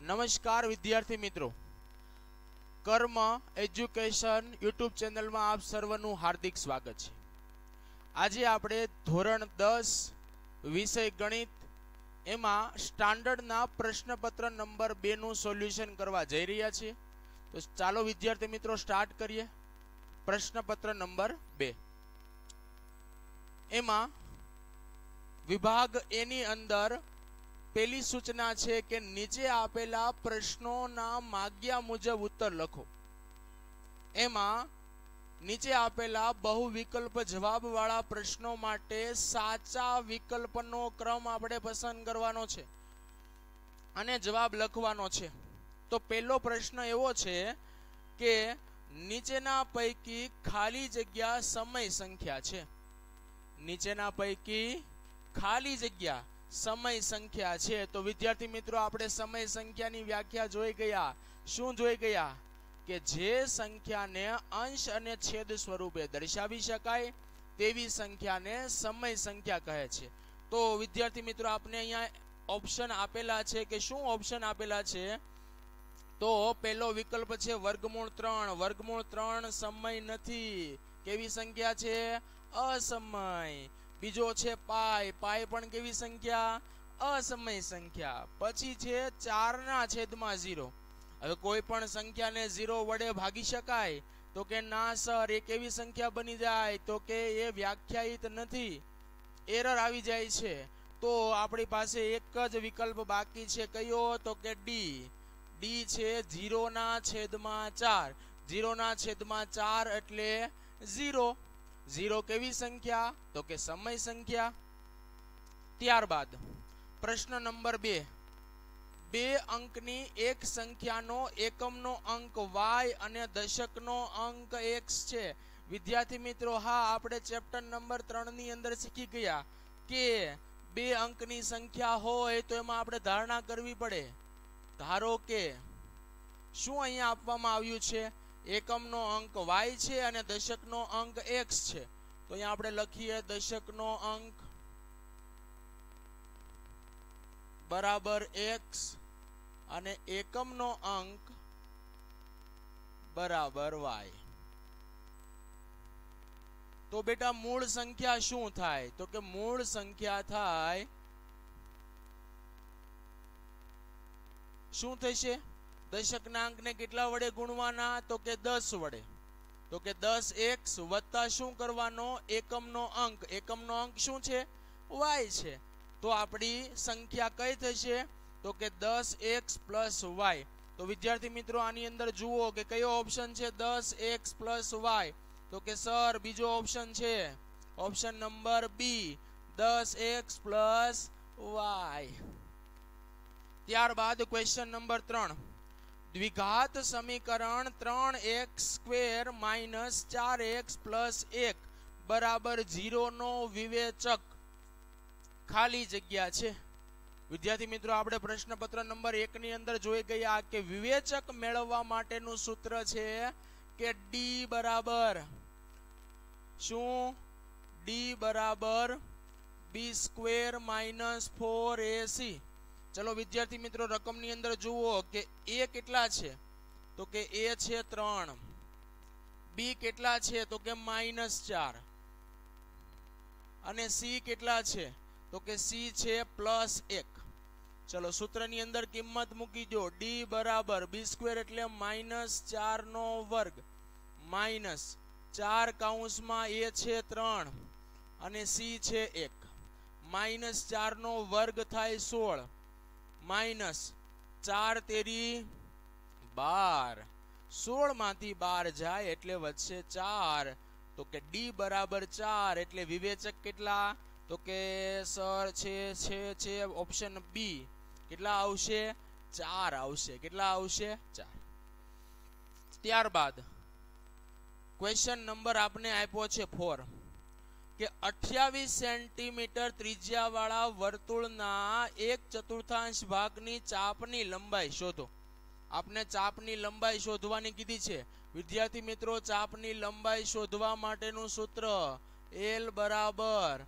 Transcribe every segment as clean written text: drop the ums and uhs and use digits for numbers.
નમસ્કાર વિદ્યાર્થી મિત્રો, કર્મ એજ્યુકેશન યુટ્યુબ ચેનલમાં આપ સર્વનું હાર્દિક સ્વાગત છે। આજે આપણે ધોરણ 10 વિષય ગણિત એમાં સ્ટાન્ડર્ડના પ્રશ્નપત્ર નંબર 2 નું સોલ્યુશન કરવા જઈ રહ્યા છીએ। તો ચાલો વિદ્યાર્થી મિત્રો સ્ટાર્ટ કરીએ। પ્રશ્નપત્ર નંબર 2 એમાં વિભાગ એ ની અંદર पहली सूचना है कि नीचे आपेला प्रश्नों माग्या मुजब उत्तर लखो। एमा नीचे आपेला बहुविकल्प जवाब वाला प्रश्नों माटे साचा विकल्पनो क्रम आपणे पसंद करवानो छे अने जवाब लखवानो छे। तो पहलो प्रश्न एवो छे कि नीचेना पैकी खाली जग्या समय संख्या छे। नीचेना पैकी खाली जग्या समय संख्या छे। तो विद्यार्थी मित्रों आपणे समय संख्या नी व्याख्या जोई गया। शुं जोई गया के जे संख्या ने अंश अने छेद स्वरूपे दर्शावी शकाय तेवी संख्या ने समय संख्या कहे छे। तो विद्यार्थी मित्रों आपने अहींया ऑप्शन आपेला छे के शुं ऑप्शन आपेला छे। तो पहलो विकल्प छे वर्गमूळ 3। वर्गमूळ 3 समय नथी, केवी संख्या छे? असमय। बीजो छे पाई। पाई पण केवी संख्या? असमय संख्या। पछी छे 4/0। હવે કોઈ પણ સંખ્યાને 0 વડે ભાગી શકાય તો કે ના સર એ કેવી સંખ્યા બની જાય તો કે એ વ્યાખ્યાયિત નથી, એરર આવી જાય છે। તો આપણી પાસે એક જ વિકલ્પ બાકી છે, કયો? તો કે ડી। ડી છે 0/4। 0/4 એટલે 0। 0 केवी संख्या? तो के समय संख्या। त्यारबाद प्रश्न नंबर 2 2 अंकनी एक संख्यानो एकमनो अंक y अने दशकनो अंक x छे। विद्यार्थी मित्रों हाँ आपणे चेप्टर नंबर 3 नी अंदर सीखी गया के 2 अंकनी संख्या होय तो एमां आपणे धारणा करवी पड़े। धारो के शुं अहींया आपवामां आव्युं छे? एकमनो अंक y छे अने दशकनो अंक x छे। तो अहींया आपणे लखीए दशकनो अंक बराबर x अने एकमनो अंक बराबर y। तो बेटा मूळ संख्या शुं थाय? तो के मूळ संख्या थाय शुं थशे? दशकना अंकने केटला वडे गुणवाना? तो के 10 वडे। तो के 10x वत्ता शुं करवानो? एकमनो अंक। एकमनो अंक शुं छे? y छे। तो आपणी संख्या कई थशे? तो के 10x + y। तो विद्यार्थी मित्रों आनी अंदर जुओ के कयो ऑप्शन छे? 10x + y। तो के सर बीजो ऑप्शन छे option number B 10x + y। त्यारबाद क्वेश्चन नंबर 3 द्विघात समीकरण 3x² - 4x + 1 बराबर 0 नो विवेचक खाली जग्या छे। विद्यार्थी मित्रों आपणे प्रश्नपत्र नंबर 1 नी अंदर जोई गया के विवेचक मेळववा माटेनुं सूत्र छे के d बराबर शुं? d बराबर b² - 4ac। चलो विद्यार्थी मित्रों रकम नी अंदर जुओ के a केटला छे? तो के a छे 3। b केटला छे? तो के -4 अने c केटला छे? तो के c छे +1। चलो सूत्र नी अंदर किंमत मूकी दो। d बराबर b² એટલે -4 નો વર્ગ -4 કૌંસમાં a છે 3 અને c છે 1 -4 નો વર્ગ થાય 16 -4 તેરી 12। 16 मांथी 12 जाए एटले वच्चे 4। तो के d बराबर 4 एटले विवेचक केटला? तो के सर छे ऑप्शन बी केटला आवशे? 4 आवशे। केटला आवशे? 4। त्यारबाद क्वेश्चन नंबर आपने आप्यो छे 4 के 28 सेंटीमीटर त्रिज्या वाला वर्तुळना 1/4 भागनी चापनी लंबाई शोधो। आपने चापनी लंबाई शोधवानी कीधी छे। विद्यार्थी मित्रों चापनी लंबाई शोधवा माटेनुं सूत्र L बराबर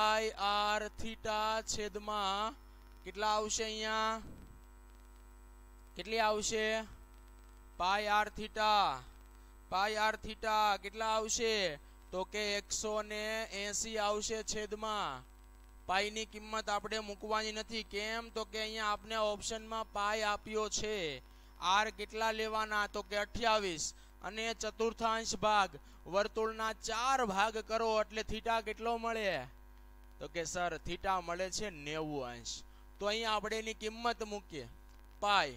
πr θ छेदमां કેટલા આવશે અહીંયા કેટલી આવશે pi R theta, pi R theta કેટલા આવશે તો કે 180 આવશે છેદમાં. પાઈ ની કિંમત આપણે મૂકવાની નથી. કેમ તો કે અહીંયા આપણે ઓપ્શનમાં પાઈ આપ્યો છે. આર કેટલા લેવાના તો કે 28 અને ચતુર્થાંશ ભાગ વર્તુળના 4 ભાગ કરો એટલે થીટા કેટલો મળે તો કે સર થીટા મળે છે 90 અંશ. તો અહીંયા આપણે એની કિંમત મૂકીએ. પાઈ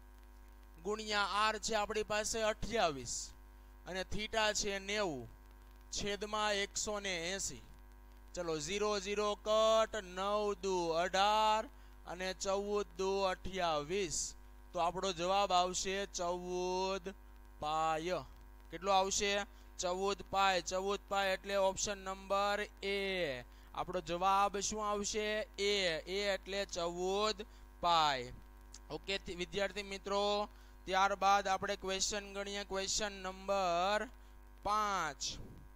ગુણ્યા આર છે આપણી પાસે 28 અને થીટા છે 90 છેદમાં 180. ચલો 0 0 કટ 9 દુ 18 અને 14 દુ 28. તો આપણો જવાબ આવશે 14 પાય. કેટલો આવશે 14 પાય. 14 પાય એટલે ઓપ્શન નંબર એ. આપણો જવાબ શું આવશે એ. એ એટલે 14 પાય. ઓકે વિદ્યાર્થી મિત્રો, ત્યારબાદ આપણે ક્વેશ્ચન ગણીએ. Question number 5.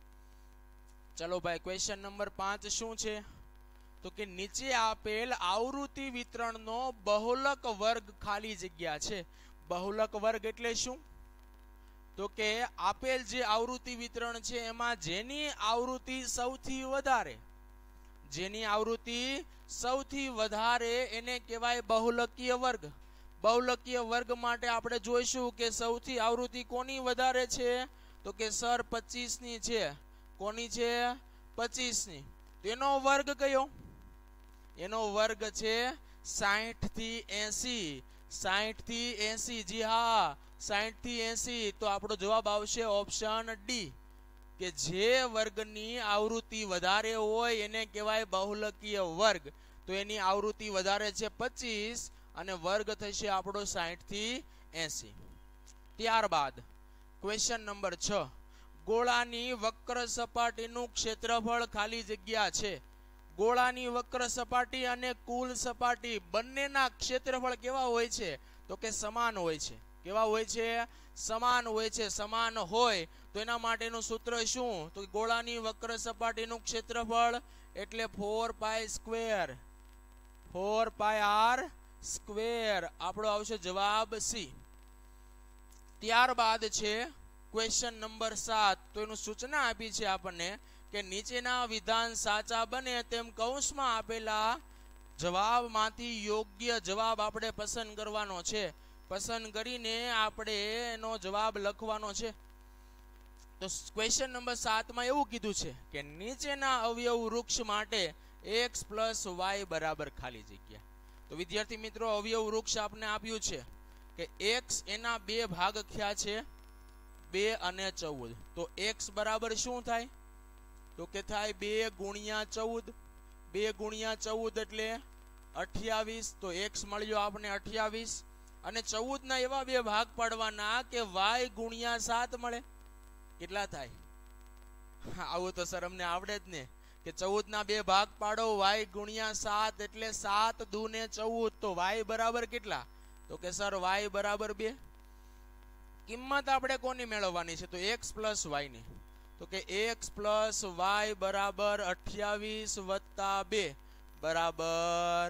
ચલો ભાઈ ક્વેશ્ચન નંબર 5 શું છે તો કે નીચે આપેલ આવૃત્તિ વિતરણનો બહુલક વર્ગ ખાલી જગ્યા છે. બહુલક વર્ગ એટલે શું તો કે આપેલ જે આવૃત્તિ વિતરણ છે એમાં જેની આવૃત્તિ સૌથી વધારે, જેની આવૃત્તિ સૌથી વધારે એને કહેવાય બહુલકીય વર્ગ. બહુલકીય વર્ગ માટે આપણે જોઈશું કે સૌથી આવૃત્તિ કોની વધારે છે તો કે સર 25 ની છે. કોની છે 25 ની. તેનો વર્ગ કયો? એનો વર્ગ છે 60 થી 80. 60 થી 80. જી હા 60 થી 80. તો આપણો જવાબ આવશે ઓપ્શન ડી કે જે વર્ગની આવૃત્તિ વધારે હોય એને કહેવાય બહુલકીય વર્ગ. તો એની આવૃત્તિ વધારે છે 25 અને વર્ગ થશે આપણો 60 થી 80. ત્યારબાદ ક્વેશ્ચન નંબર 6. ગોળાની વક્ર સપાટીનું ક્ષેત્રફળ ખાલી જગ્યા છે. ગોળાની વક્ર સપાટી અને કુલ સપાટી બંનેના ક્ષેત્રફળ કેવા હોય છે તો કે સમાન હોય છે. કેવા હોય છે? સમાન હોય છે. સમાન હોય તો એના માટેનું સૂત્ર શું તો ગોળાની વક્ર સપાટીનું ક્ષેત્રફળ એટલે 4 pi square. 4 pi R square. આપણો આવશે જવાબ સી. ત્યારબાદ છે ક્વેશ્ચન નંબર 7. તો એનું સૂચના આપી છે આપણને કે નીચેના વિધાન સાચા બને તેમ કૌંસમાં આપેલા જવાબમાંથી યોગ્ય જવાબ આપણે પસંદ કરવાનો છે. પસંદ કરીને આપણે એનો જવાબ લખવાનો છે. તો ક્વેશ્ચન નંબર 7 માં એવું કીધું છે કે નીચેના અવયવ વૃક્ષ માટે x + y બરાબર ખાલી જગ્યા. તો વિદ્યાર્થી મિત્રો અવયવ વૃક્ષ આપને આપ્યું છે કે x એના બે ભાગ થયા છે 2 અને 14. તો x બરાબર શું થાય તો કે થાય 2 ગુણ્યા 14. 2 ગુણ્યા 14 એટલે 28. તો x મળ્યો આપણે 28 અને 14 ના એવા બે ભાગ પાડવાના કે y ગુણ્યા 7 મળે. કેટલા થાય? આવું તો સર અમને આવડે જ ને કે 14 ના બે ભાગ પાડો y ગુણ્યા 7 એટલે 7 દુ ને 14. તો y બરાબર કેટલા તો કે સર y બરાબર 2. કિંમત આપણે કોની મેળવવાની છે તો x + y ની. તો કે x + y બરાબર 28 + 2 બરાબર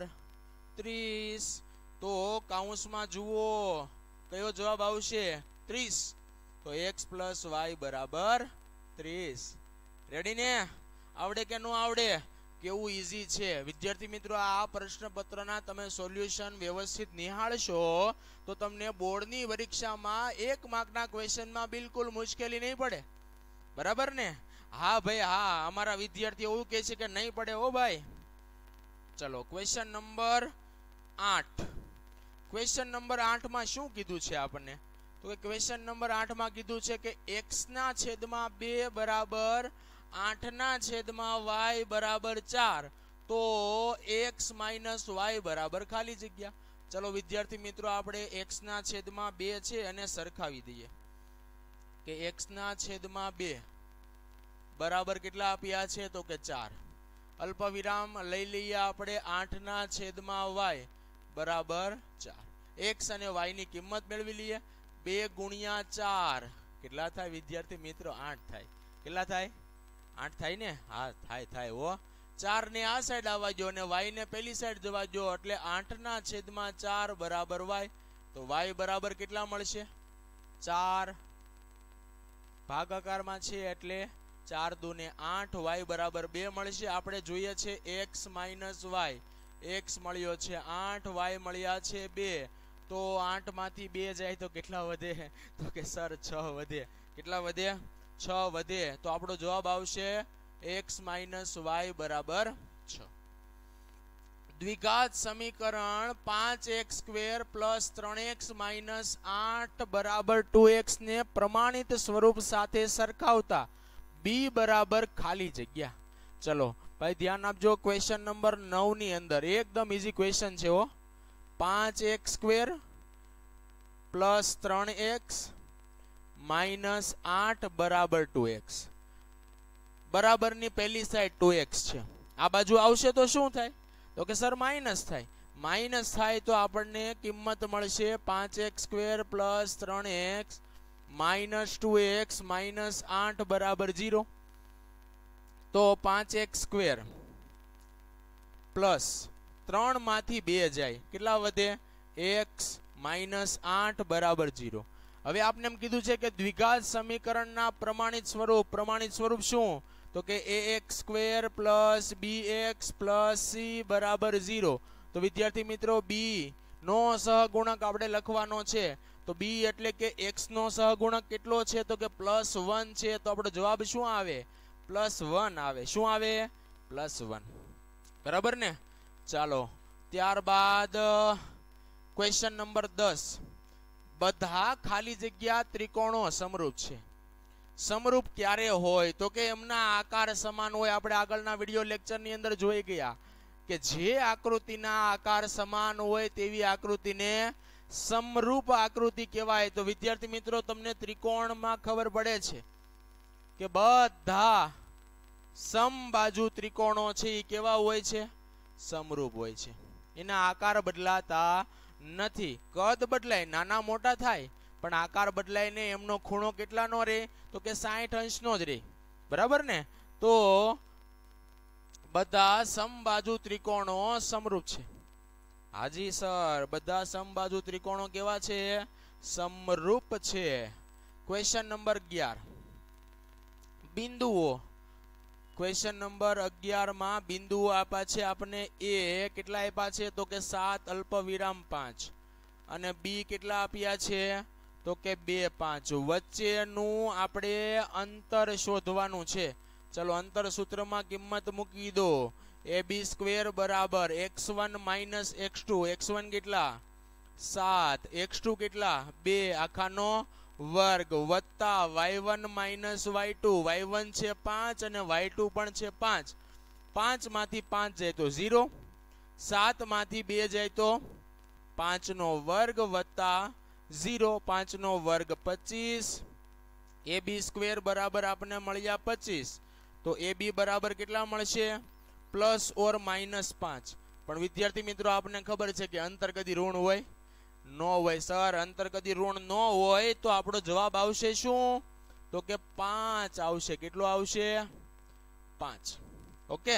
30. તો કૌંસમાં જુઓ કયો જવાબ આવશે 30. તો x + y બરાબર 30. રેડી ને? આવડે કે ન આવડે? કેવું ઈઝી છે વિદ્યાર્થી મિત્રો. આ પ્રશ્નપત્રના તમે સોલ્યુશન વ્યવસ્થિત નિહાળશો તો તમને બોર્ડની પરીક્ષામાં 1 માર્કના ક્વેશ્ચનમાં બિલકુલ મુશ્કેલી નહીં પડે. બરાબર ને? હા ભાઈ હા. અમારા વિદ્યાર્થીઓ એવું કહે છે કે નહીં પડે હો ભાઈ. ચલો ક્વેશ્ચન નંબર 8. ક્વેશ્ચન નંબર 8 માં શું કીધું છે આપણને તો કે ક્વેશ્ચન નંબર 8 માં કીધું છે કે x ના છેદમાં 2 બરાબર 8 ના છેદમાં y બરાબર 4. તો x - y બરાબર ખાલી જગ્યા. ચલો વિદ્યાર્થી મિત્રો આપણે x ના છેદમાં 2 છે અને સરખાવી દઈએ કે x ના છેદમાં 2 બરાબર કેટલા આપ્યા છે તો કે 4. અલ્પ વિરામ લઈ લઈએ આપણે. 8 ના છેદમાં y બરાબર 4. x અને y ની કિંમત મેળવી લઈએ. 2 ગુણ્યા 4 કેટલા થાય વિદ્યાર્થી મિત્રો? 8 થાય. કેટલા થાય? 8 થાય ને? હા થાય હો. 4 ને આ સાઈડ આવવા દો અને y ને પેલી સાઈડ જવા દો એટલે 8 ના છેદમાં 4 બરાબર y. તો y બરાબર કેટલા મળશે 4 ભાગાકારમાં છે એટલે 4 દુ ને 8 y બરાબર 2 મળશે. આપણે જોઈએ છે x માઇનસ y, x મળ્યો છે 8, y મળ્યા છે 2. તો 8 માંથી 2 જાય તો કેટલા વધે? તો કે સર 6 વધે. કેટલા વધે? 6 વધે. તો આપણો જવાબ આવશે x માઇનસ y બરાબર 6. દ્વિઘાત સમીકરણ 5x² પ્લસ 3x માઇનસ 8 બરાબર 2x ને પ્રમાણિત સ્વરૂપ સાથે સરખાવતા b બરાબર ખાલી જગ્યા. ચલો ભાઈ ધ્યાન આપજો. ક્વેશ્ચન નંબર 9 ની અંદર એકદમ ઈઝી ક્વેશ્ચન છે હો. 5x² પ્લસ 3x માઇનસ 8 બરાબર 2x. બરાબરની પહેલી સાઈડ 2x છે. આ બાજુ આવશે તો શું થાય? તો કે સર માઇનસ થાય. માઇનસ થાય તો આપણને કિંમત મળશે 5x² plus 3x minus 2x minus 8 બરાબર 0. તો 5x² પ્લસ 3 માંથી 2 જાય કેટલા વધે? x માઇનસ 8 બરાબર 0. હવે આપણે એમ કીધું છે કે દ્વિઘાત સમીકરણના પ્રમાણિત સ્વરૂપ. પ્રમાણિત સ્વરૂપ શું? તો કે ax² plus bx plus c બરાબર 0. તો વિદ્યાર્થી મિત્રો b નો સહગુણક આપણે લખવાનો છે. તો b એટલે કે x નો સહગુણક કેટલો છે? તો કે +1 છે. તો આપણો જવાબ શું આવે? +1 આવે. શું આવે? +1. બરાબર ને? ચાલો ત્યારબાદ ક્વેશ્ચન નંબર 10. બધા ખાલી જગ્યા ત્રિકોણો સમરૂપ છે. સમરૂપ ક્યારે હોય? તો કે એમના આકાર સમાન હોય. આપણે આગળના વિડિયો લેક્ચરની અંદર જોઈ ગયા કે જે આકૃતિના આકાર સમાન હોય તેવી આકૃતિને સમરૂપ આકૃતિ કહેવાય. તો વિદ્યાર્થી મિત્રો તમને ત્રિકોણમાં ખબર પડે છે કે બધા સમબાજુ ત્રિકોણો છે એ કેવા હોય છે? સમરૂપ હોય છે. એના આકાર બદલાતા નથી. કદ બદલાય, નાના મોટા થાય, પણ આકાર બદલાય ને એમનો ખૂણો કેટલાનો રહે? તો કે 60 અંશનો જ રહે. બરાબર ને? તો બધા સમબાજુ ત્રિકોણો સમરૂપ છે. હાજી સર, બધા સમબાજુ ત્રિકોણો કેવા છે? સમરૂપ છે. Question number 11. બિંદુઓ. ક્વેશ્ચન નંબર 11 માં બિંદુઓ આપ્યા છે આપણે. a કેટલા આપ્યા છે? તો કે 7 અલ્પવિરામ 5 અને b કેટલા આપ્યા છે? તો કે 2 5. વચ્ચેનું આપણે અંતર શોધવાનું છે. ચલો અંતર સૂત્રમાં કિંમત મૂકી દો. ab² બરાબર x1 માઇનસ x2. x1 કેટલા? 7. x2 કેટલા? 2 આખાનો વર્ગ વત્તા y1 માઇનસ y2. y1 છે 5 અને y2 પણ છે 5. 5 માંથી 5 જાય તો 0. 7 માંથી 2 જાય તો 5 નો વર્ગ વત્તા 0. 5 નો વર્ગ 25. ab² બરાબર આપણે મળ્યા 25. તો ab બરાબર કેટલા મળશે? Plus or minus 5. પણ વિદ્યાર્થી મિત્રો આપણને ખબર છે કે અંતર કદી ઋણ હોય ન હોય. સર અંતર કદી ઋણ ન હોય તો આપણો જવાબ આવશે શું? તો કે 5 આવશે. કેટલો આવશે? 5. ઓકે,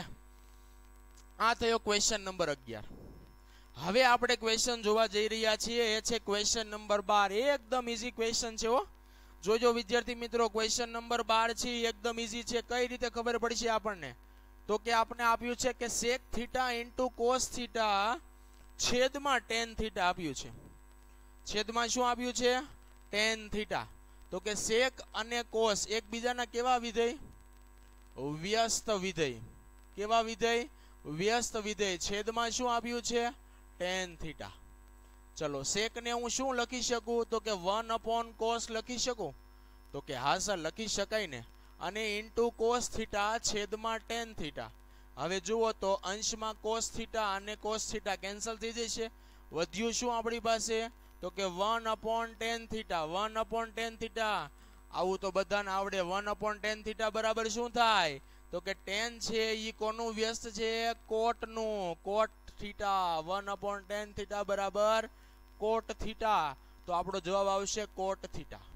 આ થયો ક્વેશ્ચન નંબર 11. હવે આપણે ક્વેશ્ચન જોવા જઈ રહ્યા છીએ. એ છે ક્વેશ્ચન નંબર 12. એકદમ ઈઝી ક્વેશ્ચન છે હો. જોજો વિદ્યાર્થી મિત્રો, ક્વેશ્ચન નંબર 12 છે એકદમ ઈઝી છે. કઈ રીતે ખબર પડશે આપણને? તો કે આપણે આપ્યું છે કે sec theta into cos theta છેદમાં tan થીટા આપ્યું છે. છેદમાં શું આપ્યું છે? tan theta. તો કે sec અને cos એકબીજાના કેવા વિધેય? વ્યસ્ત વિધેય. કેવા વિધેય? વ્યસ્ત વિધેય. છેદમાં શું આપ્યું છે? tan theta. ચલો sec ને હું શું લખી શકું? તો કે 1/cos લખી શકું? તો કે હા સર લખી શકાય ને. અને ઇન્ટુ cos થીટા છેદમાં tan થીટા. હવે જુઓ તો અંશમાં cos થીટા અને cos થીટા કેન્સલ થઈ જશે. વધ્યું શું આપણી પાસે? તો કે 1/tan થીટા. 1/tan થીટા આવું તો બધાને આવડે. 1/tan થીટા બરાબર શું થાય? તો કે tan છે ઈ કોનું વ્યસ્ત છે? કોટ નું. કોટ થીટા. 1/tan થીટા બરાબર કોટ થીટા. તો આપણો જવાબ આવશે કોટ થીટા.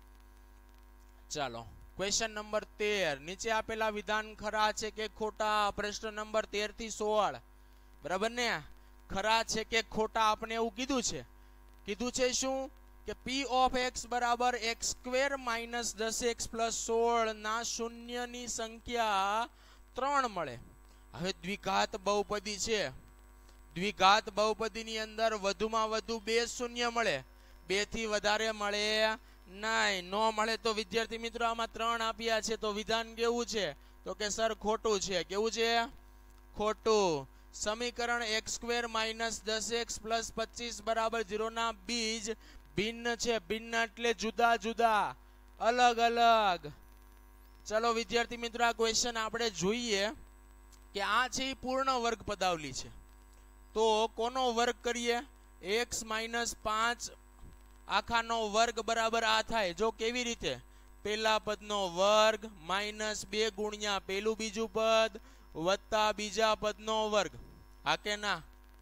ચાલો ક્વેશ્ચન નંબર 13. નીચે આપેલા વિધાન ખરા છે કે ખોટા? પ્રશ્ન નંબર 13 થી 16. બરાબર ને? ખરા છે કે ખોટા? આપણે એવું કીધું છે કીધું છે શું કે p ઓફ x બરાબર x square minus 10x plus 16 ના શૂન્યની સંખ્યા 3 મળે. હવે દ્વિઘાત બહુપદી છે, દ્વિઘાત બહુપદીની અંદર વધુમાં વધુ 2 શૂન્ય મળે, 2 થી વધારે મળે નહીં. નો મળે તો વિદ્યાર્થી મિત્રો આમાં 3 આપ્યા છે તો વિધાન કેવું છે તો કે સર ખોટું છે. કેવું છે? ખોટું. સમીકરણ x square minus 10x plus 25 બરાબર 0 ના બીજ ભિન્ન છે. ભિન્ન એટલે જુદા જુદા, અલગ અલગ. ચલો વિદ્યાર્થી મિત્રો આ ક્વેશ્ચન આપણે જોઈએ કે આ છે પૂર્ણ વર્ગ પદાવલી છે. તો કોનો વર્ગ કરીએ? x માઇનસ 5 આખાનો વર્ગ બરાબર આ થાય. જો કેવી રીતે? પહેલા પદનો વર્ગ માઇનસ 2 ગુણ્યા પેલું બીજું પદ વત્તા બીજા પદનો વર્ગ. હા કે ના?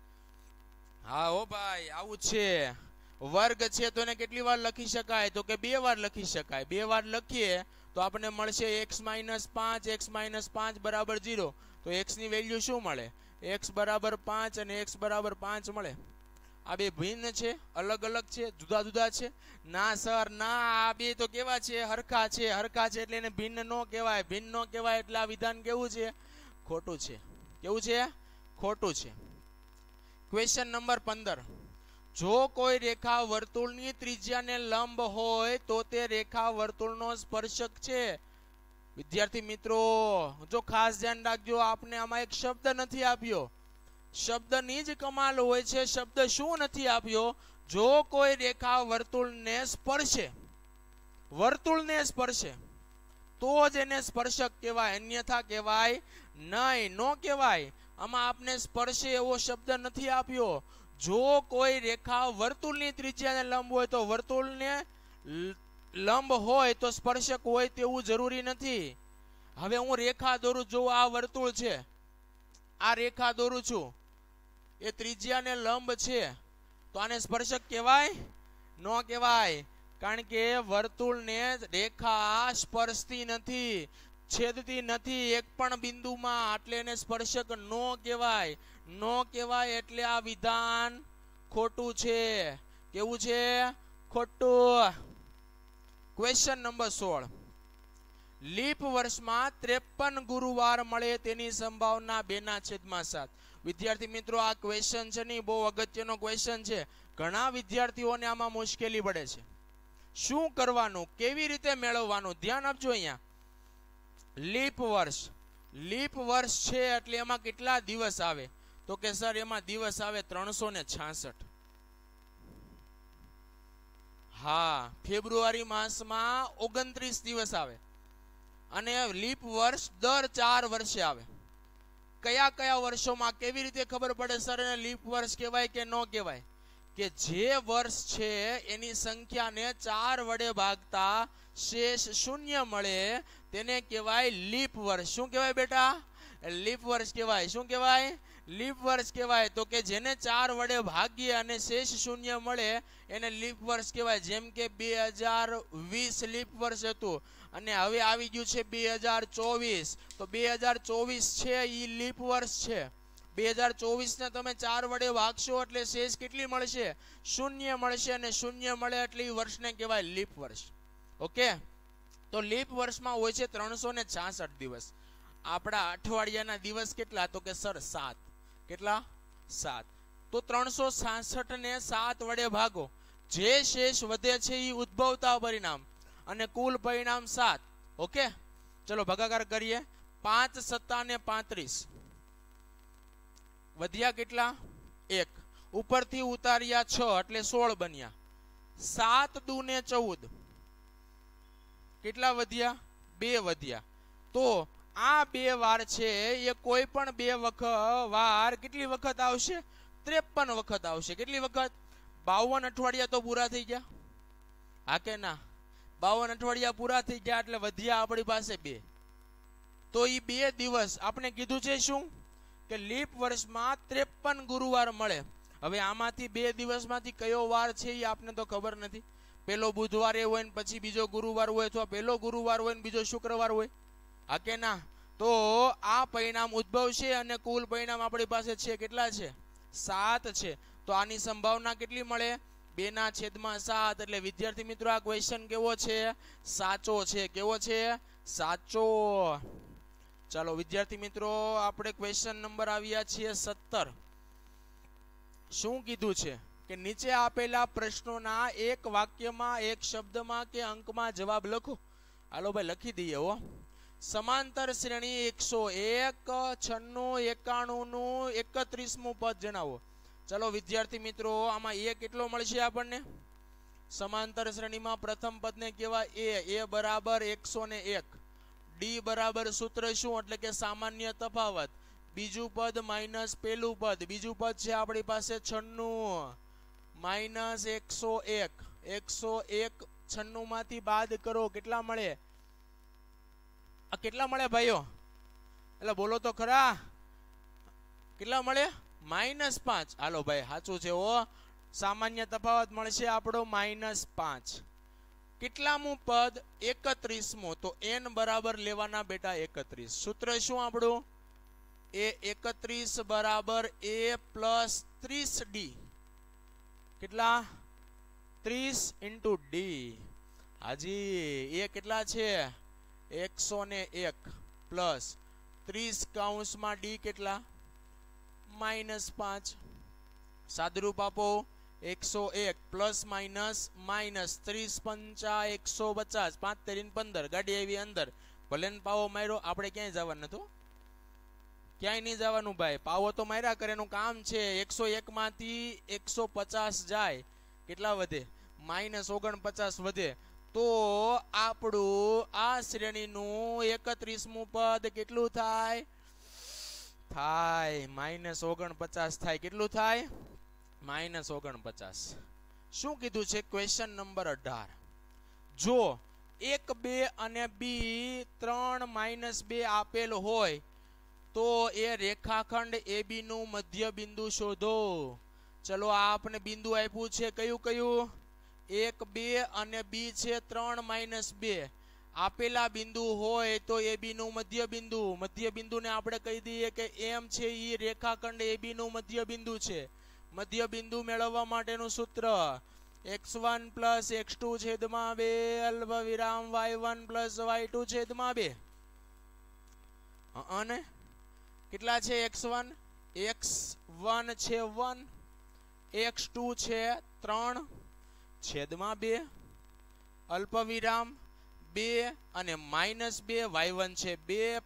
હા હો ભાઈ, આવું છે. વર્ગ છે તો એને કેટલી વાર લખી શકાય તો કે 2 વાર લખી શકાય. 2 વાર લખીએ તો આપણને મળશે x માઇનસ 5, x માઇનસ 5 બરાબર 0. તો x ની વેલ્યુ શું મળે? x બરાબર 5 અને x બરાબર 5 મળે. આ બે ભિન્ન છે, અલગ અલગ છે, જુદા જુદા છે? ના સર ના, આ બે તો કેવા છે? હરખા છે. હરખા છે એટલે એને ભિન્ન નો કહેવાય. ભિન્ન નો કહેવાય એટલે આ વિધાન કેવું છે? ખોટું છે. કેવું છે? ખોટું છે. Question number 15. જો કોઈ રેખા વર્તુળની ત્રિજ્યાને લંબ હોય તો તે રેખા વર્તુળનો સ્પર્શક છે. વિદ્યાર્થી મિત્રો જો ખાસ ધ્યાન રાખજો, આપને આમાં એક શબ્દ નથી આપ્યો. શબ્દની જ કમાલ હોય છે. શબ્દ શું નથી આપ્યો? જો કોઈ રેખા વર્તુળને સ્પર્શે, વર્તુળને સ્પર્શે તો જ એને સ્પર્શક કહેવાય, અન્યથા કહેવાય નહીં. નો કહેવાય. આમાં આપને સ્પર્શે એવો શબ્દ નથી આપ્યો. જો કોઈ રેખા વર્તુળની ત્રિજ્યાને લંબ હોય તો વર્તુળને લંબ હોય તો સ્પર્શક હોય તેવું જરૂરી નથી. હવે હું રેખા દોરું, જો આ વર્તુળ છે, આ રેખા દોરું છું, એ ત્રિજ્યાને લંબ છે તો આને સ્પર્શક કહેવાય? નો કહેવાય. કારણ કે વર્તુળને રેખા સ્પર્શતી નથી, છેદતી નથી એક પણ બિંદુમાં, એટલે એને સ્પર્શક નો કહેવાય. નો કહેવાય એટલે આ વિધાન ખોટું છે. કેવું છે? ખોટું. Question number 16. લીપ વર્ષમાં 53 ગુરુવાર મળે તેની સંભાવના 2/7. વિદ્યાર્થી મિત્રો આ ક્વેશ્ચન છે ને બહુ અગત્યનો ક્વેશ્ચન છે. ઘણા વિદ્યાર્થીઓને આમાં મુશ્કેલી પડે છે. શું કરવાનું, કેવી રીતે મેળવવાનું? ધ્યાન આપજો. અહીંયા લીપ વર્ષ, લીપ વર્ષ છે એટલે એમાં કેટલા દિવસ આવે તો કે સર એમાં દિવસ આવે 366. હા, ફેબ્રુઆરી માસમાં 29 દિવસ આવે અને લીપ વર્ષ દર 4 વર્ષે આવે. કયા કયા વર્ષોમાં કેવી રીતે ખબર પડે સર એને લીપ વર્ષ કહેવાય કે નો કહેવાય? કે જે વર્ષ છે એની સંખ્યાને 4 વડે ભાગતા શેષ શૂન્ય મળે તેને કહેવાય લીપ વર્ષ. શું કહેવાય બેટા? લીપ વર્ષ કહેવાય. શું કહેવાય? લીપ વર્ષ કહેવાય. તો કે જેને 4 વડે ભાગીએ અને શેષ શૂન્ય મળે એને લીપ વર્ષ કહેવાય. જેમ કે 2020 લીપ વર્ષ હતું અને હવે આવી ગયું છે 2024, તો 2024 છે એ લીપ વર્ષ છે. 2024 ને તમે 4 વડે ભાગશો એટલે શેષ કેટલી મળશે? શૂન્ય મળશે અને શૂન્ય મળે એટલે એ વર્ષને કહેવાય લીપ વર્ષ. ઓકે, તો લીપ વર્ષમાં હોય છે 366 દિવસ. આપણા અઠવાડિયાના દિવસ કેટલા તો કે સર 7. કેટલા? 7. તો 366 ને 7 વડે ભાગો, જે શેષ વધે છે એ ઉદ્ભવતા પરિણામ અને કુલ પરિણામ 7. ઓકે, ચલો ભાગાકાર કરીએ. 5 સત્તા ને 35 વધ્યા કેટલા? 1. ઉપરથી ઉતાર્યા 6 એટલે 16 બન્યા. 7 દુ ને 14 કેટલા વધ્યા? 2 વધ્યા. તો આ 2 વાર છે એ કોઈ પણ 2 વાર કેટલી વખત આવશે? 53 વખત આવશે. કેટલી વખત? 52 અઠવાડિયા તો પૂરા થઈ ગયા. હા કે ના? 52 અઠવાડિયા પૂરા થઈ ગયા એટલે વધ્યા આપણી પાસે 2. તો એ 2 દિવસ આપણે કીધું છે શું કે લીપ વર્ષમાં 53 ગુરુવાર મળે. હવે આમાંથી 2 દિવસમાંથી કયો વાર છે એ આપને તો ખબર નથી. પેલો બુધવારે હોય ને પછી બીજો ગુરુવાર હોય, અથવા પેલો ગુરુવાર હોય ને બીજો શુક્રવાર હોય. હા કે ના? તો આ પરિણામ ઉદ્ભવશે અને કુલ પરિણામ આપણી પાસે છે કેટલા છે? 7 છે. તો આની સંભાવના કેટલી મળે? 2/7 એટલે વિદ્યાર્થી મિત્રો આ ક્વેશ્ચન કેવો છે? સાચો છે. કેવો છે? સાચો. ચાલો વિદ્યાર્થી મિત્રો આપણે ક્વેશ્ચન નંબર આવ્યા છીએ 17. શું કીધું છે કે નીચે આપેલા પ્રશ્નોના એક વાક્યમાં, એક શબ્દમાં કે અંકમાં જવાબ લખો. હાલો ભાઈ લખી દઈએ હો. સમાંતર શ્રેણી 101, 96, 91 નું 31મું પદ જણાવો. ચલો વિદ્યાર્થી મિત્રો આમાં એ કેટલો મળશે આપણને? સમાંતર શ્રેણીમાં પ્રથમ પદને કહેવાય એ બરાબર 101. ડી બરાબર સૂત્ર શું? એટલે કે સામાન્ય તફાવત. બીજું પદ માઇનસ પેલું પદ. બીજું પદ છે આપણી પાસે 96 માઇનસ 101. 101 96 માંથી બાદ કરો કેટલા મળે? કેટલા મળે ભાઈઓ? એટલે બોલો તો ખરા. કેટલા મળે? -5. હાલો ભાઈ સાચું છે ઓ. સામાન્ય તફાવત મળશે આપણો -5. કેટલામું પદ? 31મું. તો n બરાબર લેવાના બેટા 31. સૂત્ર શું આપણું? એ 31 બરાબર a પ્લસ 30d. કેટલા? 30 × d. હાજી એ કેટલા છે? 101 પ્લસ 30 કૌંસમાં d કેટલા? -5. સાદુરૂપ આપો. 101 પ્લસ માઇનસ માઇનસ 30 × 5 150. 5 × 15 ગાડી આવી અંદર. ભલે ને પાવો માર્યો, આપણે ક્યાંય જવાનું નતું. ક્યાંય નહીં જવાનું ભાઈ. પાવો તો માર્યા કરે, એનું કામ છે. 101 માંથી 150 જાય કેટલા વધે? -49 વધે. તો આપણું આ શ્રેણીનું 31મું પદ કેટલું થાય? -49 થાય. કેટલું થાય? -49. શું કીધું છે? Question number 18. જો 1, 2 અને b 3 -2 આપેલ હોય તો એ રેખાખંડ AB નું મધ્ય બિંદુ શોધો. ચલો આ આપણે બિંદુ આપ્યું છે કયું કયું? 1, 2 અને b છે 3 - 2. આપેલા બિંદુ હોય તો AB નું મધ્ય બિંદુ. મધ્ય બિંદુને આપણે કહી દઈએ કે M છે એ રેખાખંડ AB નું મધ્ય બિંદુ છે. મધ્ય બિંદુ મેળવવા માટેનું સૂત્ર x1 + x2 છેદમાં 2 અલ્પવિરામ y1 + y2 છેદમાં 2. અને કેટલા છે x1? x1 છે 1, x2 છે 3 છેદમાં 2 અલ્પવિરામ 2 અને -2 y1 છે 2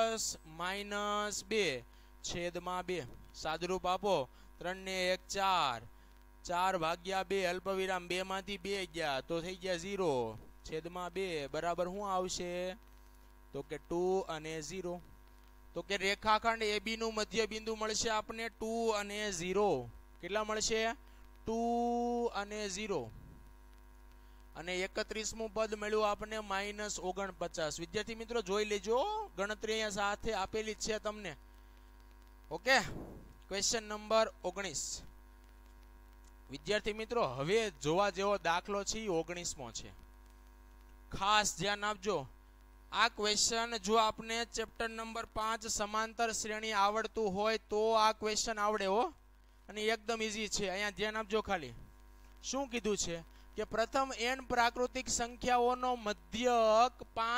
± -2 છેદમાં 2. સાદુરૂપ આપો. 3 ને 1 4. 4 ભાગ્યા 2 અલ્પવિરામ 2 માંથી 2 ગયા તો થઈ ગયા 0 છેદમાં 2 બરાબર શું આવશે? તો કે 2 અને 0. તો કે રેખાખંડ AB નું મધ્ય બિંદુ મળશે આપણે 2 અને 0. કેટલા મળશે? 2 અને 0. અને 31મું પદ મળ્યું આપણે -49. વિદ્યાર્થી મિત્રો જોઈ લેજો, ગણતરી અહીંયા સાથે આપેલી જ છે તમને. ઓકે. Question number 19. વિદ્યાર્થી મિત્રો હવે જોવા જેવો દાખલો છે 19મો છે. ખાસ ધ્યાન આપજો. આ ક્વેશ્ચન જો આપને ચેપ્ટર નંબર 5 સમાંતર શ્રેણી આવડતું હોય તો આ ક્વેશ્ચન આવડે હો. અને એકદમ ઈઝી છે. અહીંયા ધ્યાન આપજો ખાલી. શું કીધું છે કે પ્રથમ n પ્રાકૃતિક સંખ્યાઓનો મધ્યક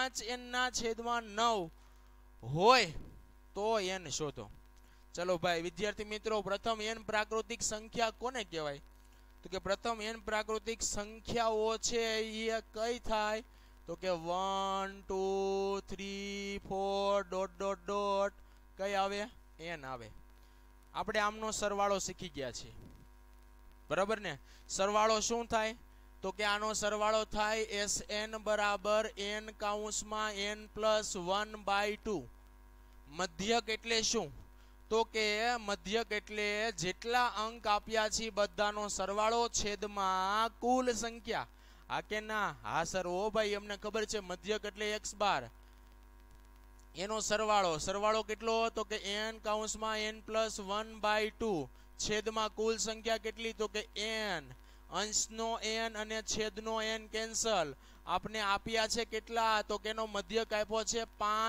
5n/9 હોય તો n શોધો. ચલો ભાઈ વિદ્યાર્થી મિત્રો પ્રથમ n પ્રાકૃતિક સંખ્યા કોને કહેવાય? તો કે પ્રથમ n પ્રાકૃતિક સંખ્યાઓ છે એ કઈ થાય? તો કે 1 2 3 4 ... કઈ આવે? n આવે. આપણે આમનો સરવાળો શીખી ગયા છીએ બરાબર ને? સરવાળો શું થાય? તો કે આનો સરવાળો થાય Sn બરાબર n કૌંસમાં n + 1/2. મધ્યક એટલે શું? તો કે મધ્યક એટલે જેટલા અંક આપ્યા છે બધાનો સરવાળો છેદમાં કુલ સંખ્યા. હા કે ના? હા સર. ઓ ભાઈ અમને ખબર છે. મધ્યક એટલે x બાર એનો સરવાળો. સરવાળો કેટલો? તો કે n કૌંસમાં n + 1/2 છેદમાં કુલ સંખ્યા કેટલી? તો કે n. અંશનો n અને છેદનો n કેન્સલ. આપણે આપ્યા છે કેટલા? તો કે એનો મધ્યક આપ્યો છે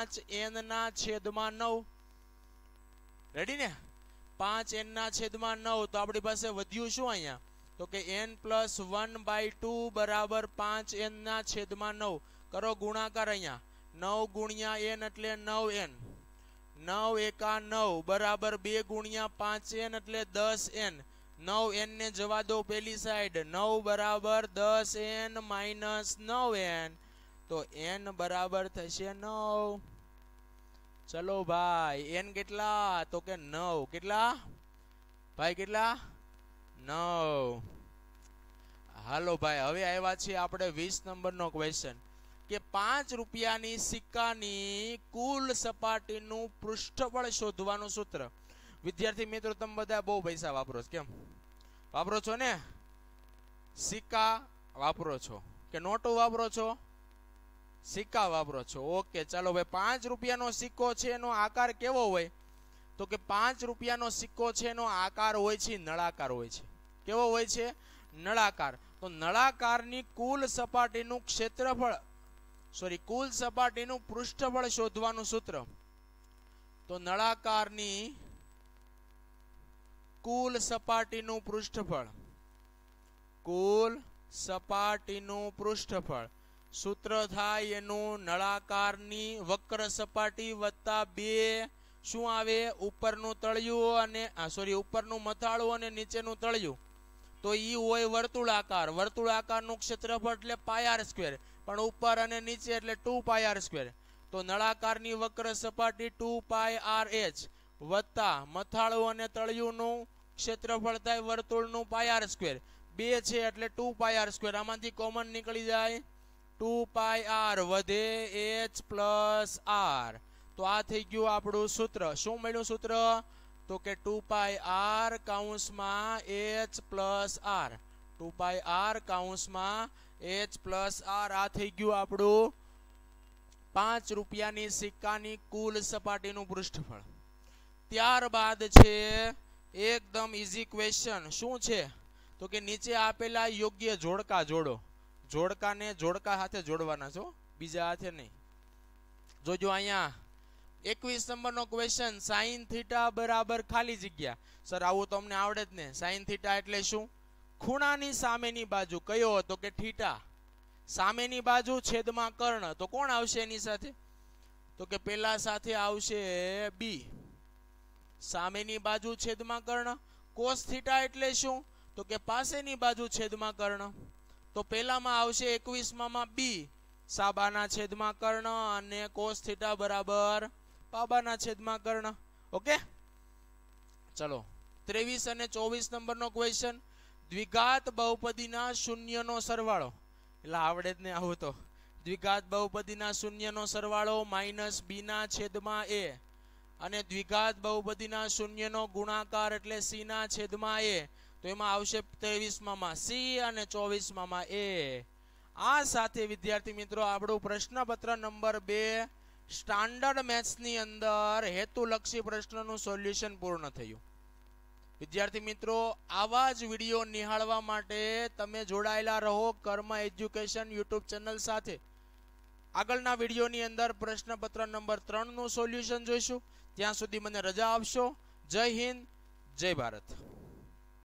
5n/9. રેડી ને? 5n/9. તો આપણી પાસે વધ્યું શું અહીંયા? તો તો કે n+1/2 બરાબર 5n ના છેદમાં 9 કરો ગુણાકાર અહીંયા 9 ગુણ્યા n એટલે 9n 9 એકા 9 બરાબર 2 ગુણ્યા 5n એટલે 10n 9n ને જવા દો પેલી સાઈડ 9 બરાબર 10n - 9n તો n બરાબર થશે 9 ચલો ભાઈ n કેટલા તો કે 9 કેટલા ભાઈ કેટલા 9 હાલો ભાઈ હવે આવ્યા છે આપણે 20 નંબરનો ક્વેશ્ચન કે 5 રૂપિયાની સિક્કાની કુલ સપાટીનું પૃષ્ઠફળ શોધવાનું સૂત્ર વિદ્યાર્થી મિત્રો તમે બધા બહુ પૈસા વાપરો છો કેમ વાપરો છો ને સિક્કા વાપરો છો કે નોટો વાપરો છો સિક્કા વાપરો છો ઓકે ચાલો ભાઈ 5 રૂપિયાનો સિક્કો છે એનો આકાર કેવો હોય તો કે 5 રૂપિયાનો સિક્કો છે એનો આકાર હોય છે નળાકાર હોય છે કેવો હોય છે નળાકાર તો નળાકારની કુલ સપાટીનું ક્ષેત્રફળ કુલ સપાટીનું પૃષ્ઠફળ શોધવાનું સૂત્ર તો નળાકારની કુલ સપાટીનું પૃષ્ઠફળ સૂત્ર થાય એનું નળાકારની વક્ર સપાટી વત્તા 2 શું આવે ઉપરનું તળિયું અને ઉપરનું મથાળું અને નીચેનું તળિયું તો ઈ હોય વર્તુળાકારનું ક્ષેત્રફળ એટલે πr² પણ ઉપર અને નીચે એટલે 2πr² તો નળાકારની વક્ર સપાટી 2πrh વત્તા મથાળું અને તળિયુંનું ક્ષેત્રફળ થાય વર્તુળનું πr² 2 છે એટલે 2πr² આમાંથી કોમન નીકળી જાય 2πr વધે h + r તો આ થઈ ગયું આપણું સૂત્ર શું મળ્યું સૂત્ર તો કે 2πr કૌંસમાં h + r 2πr કૌંસમાં h + r આ થઈ ગયું આપણું 5 રૂપિયાની સિક્કાની કુલ સપાટીનું પૃષ્ઠફળ ત્યારબાદ છે એકદમ ઈઝી ક્વેશ્ચન શું છે તો કે નીચે આપેલા યોગ્ય જોડકા જોડો જોડકાને જોડકા સાથે જોડવાના છો બીજા હાથે નહીં જોજો અહીંયા 21 નંબરનો ક્વેશ્ચન sin θ બરાબર ખાલી જગ્યા સર આવું તો અમને આવડે જ ને sin θ એટલે શું ખૂણાની સામેની બાજુ કયો હતો કે θ સામેની બાજુ છેદમાં કર્ણ તો કોણ આવશે એની સાથે તો કે પેલા સાથે આવશે b સામેની બાજુ છેદમાં કર્ણ cos θ એટલે શું તો કે પાસેની બાજુ છેદમાં કર્ણ તો પેલામાં આવશે 21 માં b સાબાના છેદમાં કર્ણ અને cos θ બરાબર પાબાના છેદમાં કર્ણ ઓકે ચલો 23 અને 24 નંબરનો ક્વેશ્ચન દ્વિઘાત બહુપદીના શૂન્યનો સરવાળો એટલે આવડે જ ને આવું તો દ્વિઘાત બહુપદીના શૂન્યનો સરવાળો -b ના છેદમાં a અને દ્વિઘાત બહુપદીના શૂન્યનો ગુણાકાર એટલે c ના છેદમાં a તો એમાં આવશે 23 માં c અને 24 માં a આ સાથે વિદ્યાર્થી મિત્રો આપણું પ્રશ્નપત્ર નંબર 2 સ્ટાન્ડર્ડ મેથ્સની અંદર હેતુલક્ષી પ્રશ્નનું સોલ્યુશન પૂર્ણ થયું વિદ્યાર્થી મિત્રો આવા જ વિડીયો નિહાળવા માટે તમે જોડાયેલા રહો કર્મ એજ્યુકેશન યુટ્યુબ ચેનલ સાથે આગળના વિડીયોની અંદર પ્રશ્નપત્ર નંબર 3 નું સોલ્યુશન જોઈશું ત્યાં સુધી મને રજા આપશો જય હિન્દ જય ભારત